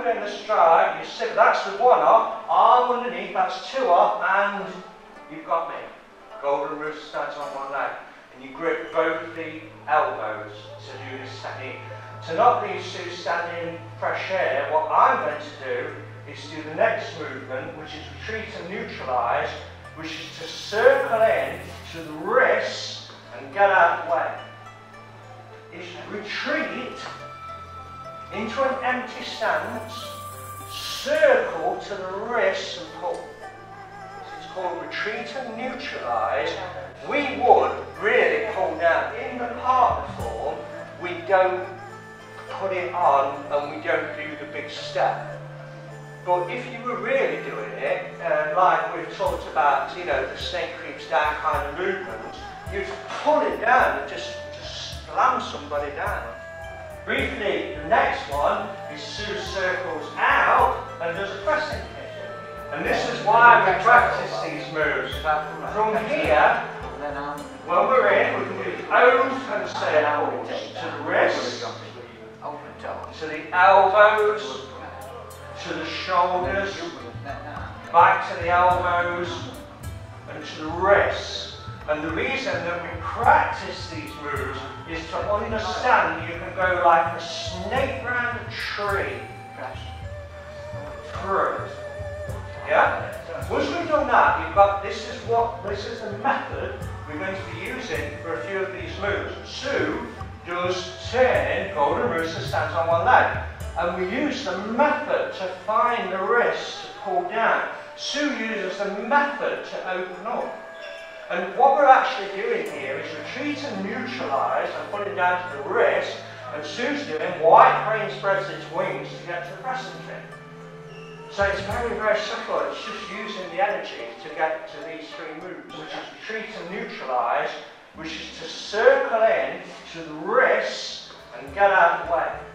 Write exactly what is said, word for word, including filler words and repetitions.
put in the stride, you sit, that's the one off, arm underneath, that's two off, and you've got me. Golden Rooster stands on one leg. And you grip both the elbows to do this technique. To knock these two standing fresh air, what I'm going to do is do the next movement, which is retreat and neutralise, which is to circle in to the wrists and get out of the way. It's retreat into an empty stance, circle to the wrists and pull. It's called retreat and neutralise. We would really pull down. In the partner form, we don't put it on and we don't do the big step. But if you were really doing it, uh, like we've talked about, you know, the snake creeps down kind of movement, you'd pull it down and just, just slam somebody down. Briefly, the next one is Sue circles out and does a pressing kick. And this is why we practice these moves. From here, when we're in, we can do the open circles to the wrists, to the elbows, to the shoulders, back to the elbows, and to the wrists. And the reason that we practice these moves is to understand you can go like a snake round a tree. Through. Yeah? Once we've done that, you've got, this is what, this is the method we're going to be using for a few of these moves. Sue does turn, Golden Rooster stands on one leg. And we use the method to find the wrist to pull down. Sue uses the method to open up. And what we're actually doing here is retreat and neutralise and putting down to the wrist. And Sue's doing white crane spreads its wings to get to the pressing kick. So it's very, very simple. It's just using the energy to get to these three moves, which is retreat and neutralise, which is to circle in to the wrists and get out of the way.